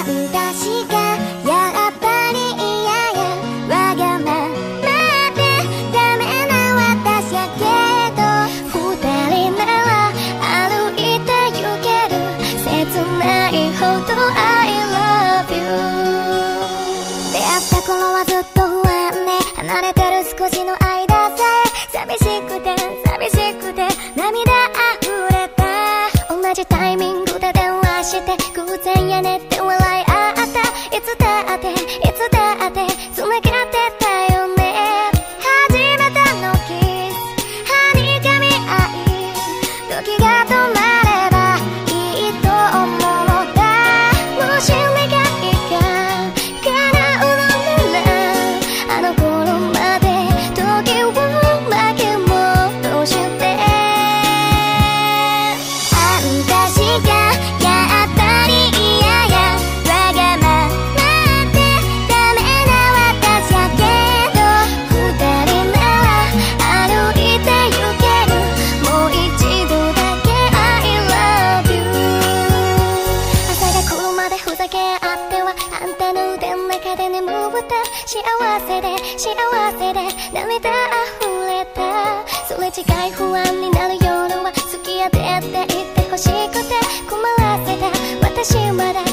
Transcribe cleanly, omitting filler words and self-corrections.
私がやっぱり嫌やわがままでダメな私やけど二人なら歩いて行ける切ないほど I love you 出会った頃はずっと不安で離れてる少しの間さえ寂しくて涙溢れた同じタイミングで電話して偶然やねって笑い合ったいつだって繋がってたよね初めてのキスはにかみ合い時が止まればいいと思ったもし願いが叶うのならあの頃まで時を巻き戻して私がやっぱり嫌やわがままでダメな私やけど二人なら歩いて行けるもう一度だけ I love you 朝が来るまでふざけ合ってはあんたの腕の中で眠った幸せで涙溢れたすれ違い不安になる夜は好きやでって言って欲しくて困らせた私まだ